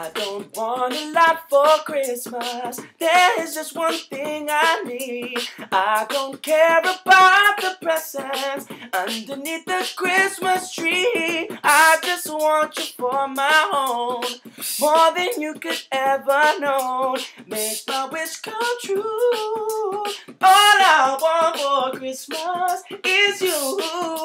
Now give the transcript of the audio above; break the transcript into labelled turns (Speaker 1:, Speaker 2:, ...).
Speaker 1: I don't want a lot for Christmas. There is just one thing I need. I don't care about the presents underneath the Christmas tree. I just want you for my own, more than you could ever know. Make my wish come true. All I want for Christmas is you.